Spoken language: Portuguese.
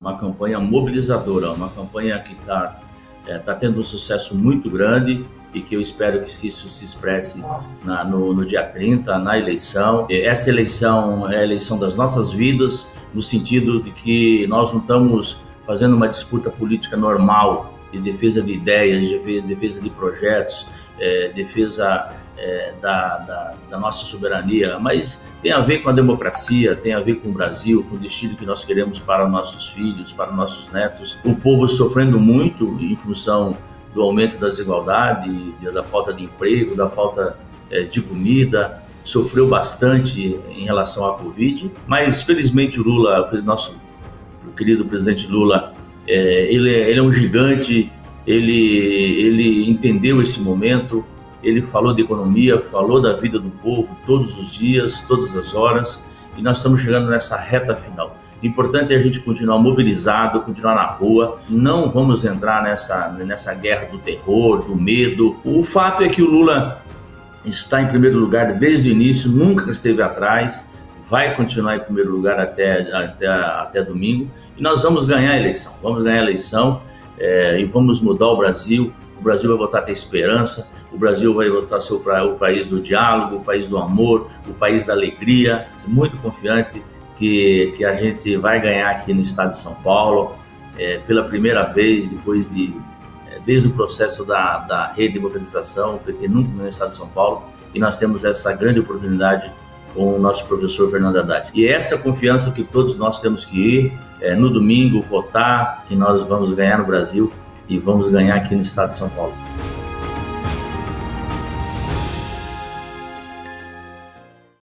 uma campanha mobilizadora, uma campanha que está tendo um sucesso muito grande e que eu espero que isso se expresse no dia 30, na eleição. Essa eleição é a eleição das nossas vidas, no sentido de que nós não estamos fazendo uma disputa política normal de defesa de ideias, de defesa de projetos, defesa da nossa soberania, mas tem a ver com a democracia, tem a ver com o Brasil, com o destino que nós queremos para nossos filhos, para nossos netos. O povo sofrendo muito em função do aumento da desigualdade, da falta de emprego, da falta de comida, sofreu bastante em relação à Covid, mas felizmente o Lula, nosso querido presidente Lula, ele é um gigante, ele entendeu esse momento, ele falou de economia, falou da vida do povo todos os dias, todas as horas, e nós estamos chegando nessa reta final. O importante é a gente continuar mobilizado, continuar na rua, não vamos entrar nessa guerra do terror, do medo. O fato é que o Lula está em primeiro lugar desde o início, nunca esteve atrás, vai continuar em primeiro lugar até domingo, e nós vamos ganhar a eleição, e vamos mudar o Brasil. O Brasil vai voltar a ter esperança, o Brasil vai voltar a ser o país do diálogo, o país do amor, o país da alegria. Estou muito confiante que a gente vai ganhar aqui no estado de São Paulo, pela primeira vez, desde o processo da redemocratização. O PT nunca ganhou no estado de São Paulo, e nós temos essa grande oportunidade com o nosso professor Fernando Haddad. E essa confiança que todos nós temos que ir no domingo, votar, que nós vamos ganhar no Brasil e vamos ganhar aqui no estado de São Paulo.